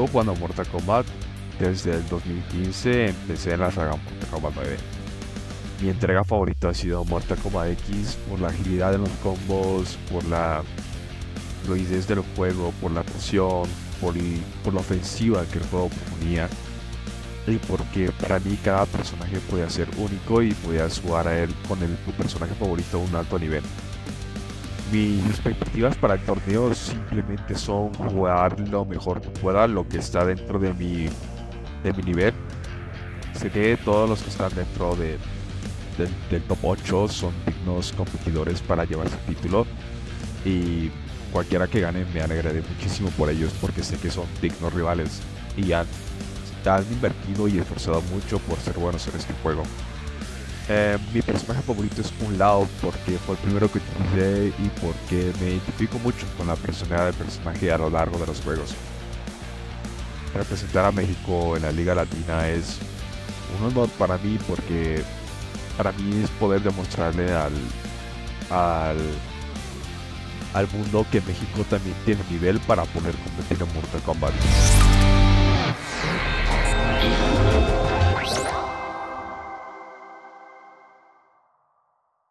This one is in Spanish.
Llevo jugando Mortal Kombat desde el 2015, empecé en la saga Mortal Kombat 9. Mi entrega favorita ha sido Mortal Kombat X por la agilidad de los combos, por la fluidez del juego, por la presión, por la ofensiva que el juego proponía y porque para mí cada personaje podía ser único y podías jugar a él con tu personaje favorito a un alto nivel. Mis expectativas para el torneo simplemente son jugar lo mejor que pueda, lo que está dentro de mi nivel. Sé que todos los que están dentro del top 8 son dignos competidores para llevarse el título y cualquiera que gane me alegraré muchísimo por ellos porque sé que son dignos rivales y han invertido y esforzado mucho por ser buenos en este juego. Mi personaje favorito es Un Lao porque fue el primero que utilicé y porque me identifico mucho con la personalidad del personaje a lo largo de los juegos. Representar a México en la Liga Latina es un honor para mí porque para mí es poder demostrarle al, al mundo que México también tiene nivel para poder competir en Mortal Kombat.